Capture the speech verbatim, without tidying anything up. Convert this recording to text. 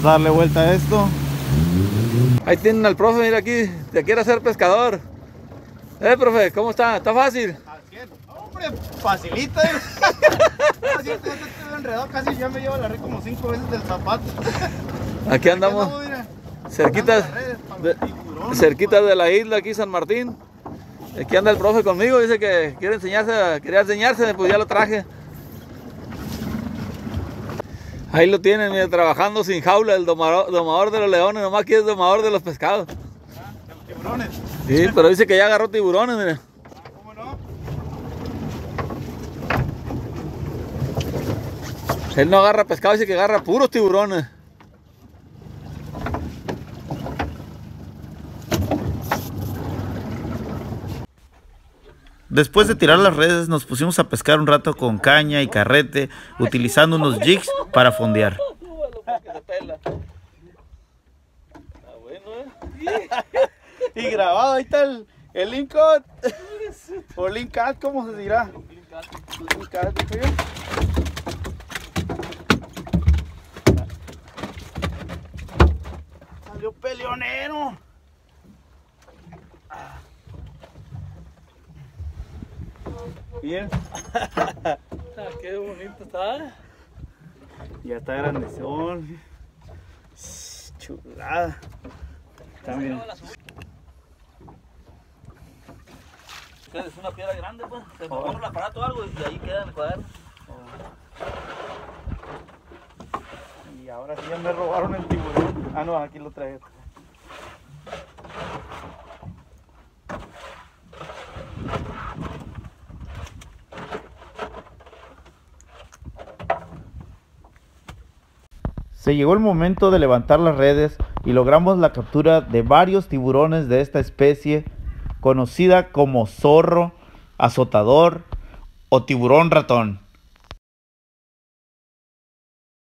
Vamos a darle vuelta a esto. Ahí tienen al profe, mira aquí, te quiere hacer pescador. Eh, profe, ¿cómo está? ¿Está fácil? Hombre, facilita. Así que estoy enredado, casi ya me llevo la red como cinco veces del zapato. Aquí andamos, Aquí andamos mira, cerquitas, de, cerquitas de la isla, aquí San Martín. Aquí anda el profe conmigo, dice que quiere enseñarse, quería enseñarse, pues ya lo traje. Ahí lo tienen, mira, trabajando sin jaula, el domador, domador de los leones, nomás que es domador de los pescados. Ah, de los tiburones. Sí, pero dice que ya agarró tiburones, mira. Ah, ¿cómo no? Él no agarra pescado, dice que agarra puros tiburones. Después de tirar las redes nos pusimos a pescar un rato con caña y carrete, utilizando unos jigs para fondear. Y grabado, ahí está el, el link cut. O link cut, ¿cómo se dirá? Link cut, ¿sí? Salió peleonero. Bien. Qué bonito está. Ya está grandezón. Chulada. También. Es una piedra grande, pues. Se pongo el aparato o algo y ahí queda en el cuaderno. Y ahora sí ya me robaron el tiburón. Ah, no, aquí lo traje. Se llegó el momento de levantar las redes y logramos la captura de varios tiburones de esta especie conocida como zorro, azotador o tiburón ratón.